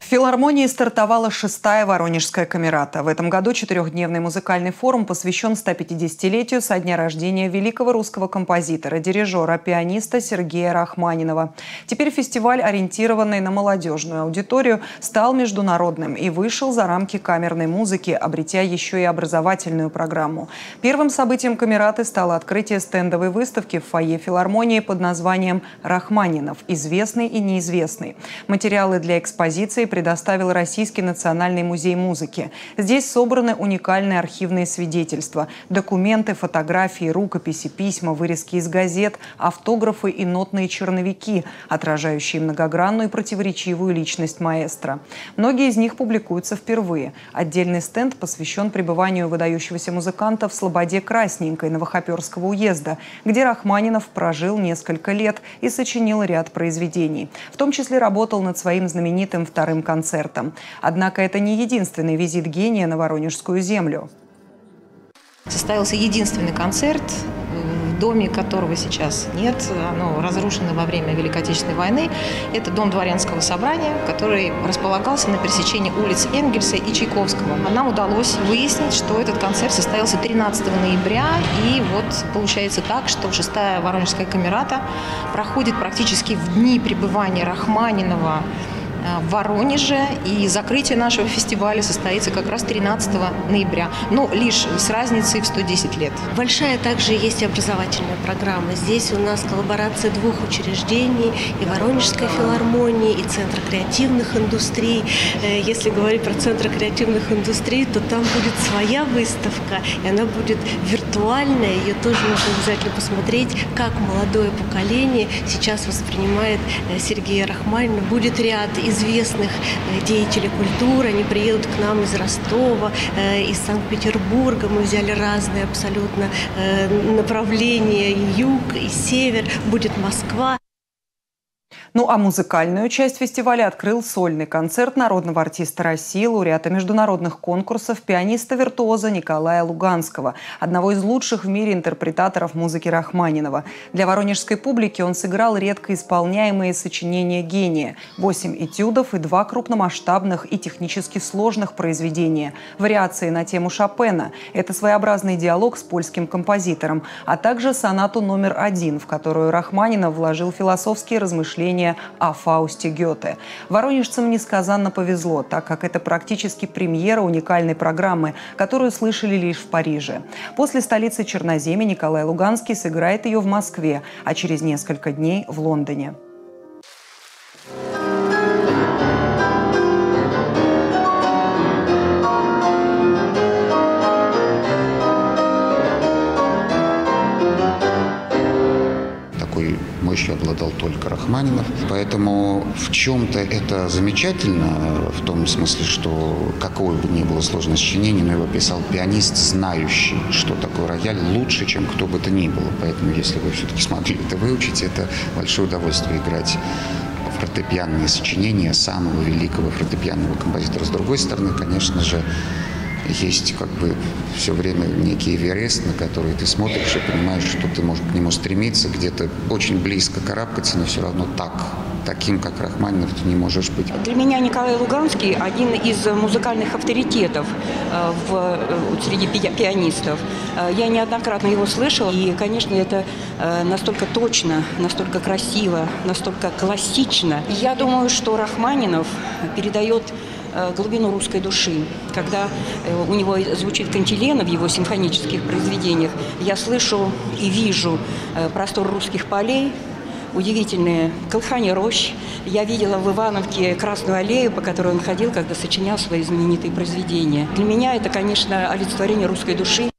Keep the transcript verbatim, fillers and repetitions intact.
В филармонии стартовала шестая Воронежская камерата. В этом году четырехдневный музыкальный форум посвящен стопятидесятилетию со дня рождения великого русского композитора, дирижера, пианиста Сергея Рахманинова. Теперь фестиваль, ориентированный на молодежную аудиторию, стал международным и вышел за рамки камерной музыки, обретя еще и образовательную программу. Первым событием камераты стало открытие стендовой выставки в фойе филармонии под названием «Рахманинов. Известный и неизвестный». Материалы для экспозиции предоставил Российский национальный музей музыки. Здесь собраны уникальные архивные свидетельства, документы, фотографии, рукописи, письма, вырезки из газет, автографы и нотные черновики, отражающие многогранную и противоречивую личность маэстро. Многие из них публикуются впервые. Отдельный стенд посвящен пребыванию выдающегося музыканта в Слободе Красненькой Новохоперского уезда, где Рахманинов прожил несколько лет и сочинил ряд произведений. В том числе работал над своим знаменитым вторым концертом. Однако это не единственный визит гения на Воронежскую землю. Состоялся единственный концерт, в доме которого сейчас нет, оно разрушено во время Великой Отечественной войны. Это дом дворянского собрания, который располагался на пересечении улиц Энгельса и Чайковского. Нам удалось выяснить, что этот концерт состоялся тринадцатого ноября, и вот получается так, что шестая Воронежская камерата проходит практически в дни пребывания Рахманинова в Воронеже, и закрытие нашего фестиваля состоится как раз тринадцатого ноября, но лишь с разницей в сто десять лет. Большая также есть образовательная программа. Здесь у нас коллаборация двух учреждений, и Воронежской филармонии, и Центра креативных индустрий. Если говорить про Центр креативных индустрий, то там будет своя выставка, и она будет виртуальная. Ее тоже нужно обязательно посмотреть, как молодое поколение сейчас воспринимает Сергея Рахманинова. Будет ряд известных деятелей культуры, они приедут к нам из Ростова, из Санкт-Петербурга. Мы взяли разные абсолютно направления, и юг, и север, будет Москва. Ну а музыкальную часть фестиваля открыл сольный концерт народного артиста России, лауреата международных конкурсов, пианиста-виртуоза Николая Луганского, одного из лучших в мире интерпретаторов музыки Рахманинова. Для воронежской публики он сыграл редко исполняемые сочинения гения, восемь этюдов и два крупномасштабных и технически сложных произведения, вариации на тему Шопена. Это своеобразный диалог с польским композитором, а также сонату номер один, в которую Рахманинов вложил философские размышления о Фаусте Гёте. Воронежцам несказанно повезло, так как это практически премьера уникальной программы, которую слышали лишь в Париже. После столицы Черноземья Николай Луганский сыграет ее в Москве, а через несколько дней в Лондоне. Мощью обладал только Рахманинов. Поэтому в чем-то это замечательно, в том смысле, что какое бы ни было сложное сочинение, но его писал пианист, знающий, что такое рояль, лучше, чем кто бы то ни было. Поэтому, если вы все-таки смогли это выучить, это большое удовольствие играть фортепианные сочинения самого великого фортепианного композитора. С другой стороны, конечно же, есть как бы все время некий Эверест, на который ты смотришь и понимаешь, что ты можешь к нему стремиться, где-то очень близко карабкаться, но все равно так, таким, как Рахманинов, ты не можешь быть. Для меня Николай Луганский один из музыкальных авторитетов в, среди пи пианистов. Я неоднократно его слышала, и, конечно, это настолько точно, настолько красиво, настолько классично. Я думаю, что Рахманинов передает глубину русской души. Когда у него звучит кантилена в его симфонических произведениях, я слышу и вижу простор русских полей, удивительные колыхания рощ. Я видела в Ивановке Красную аллею, по которой он ходил, когда сочинял свои знаменитые произведения. Для меня это, конечно, олицетворение русской души.